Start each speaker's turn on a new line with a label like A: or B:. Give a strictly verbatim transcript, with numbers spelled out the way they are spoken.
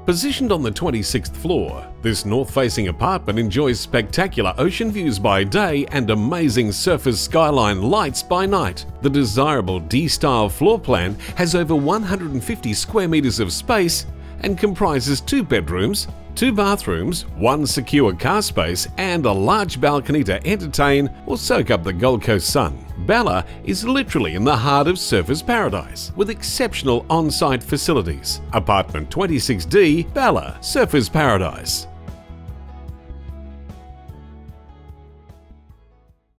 A: Positioned on the twenty-sixth floor, this north-facing apartment enjoys spectacular ocean views by day and amazing surface skyline lights by night. The desirable D-style floor plan has over one hundred fifty square meters of space and comprises two bedrooms, two bathrooms, one secure car space, and a large balcony to entertain or soak up the Gold Coast sun. Ballah is literally in the heart of surfers paradise, with exceptional on-site facilities. Apartment twenty-six D, Ballah, Surfers Paradise.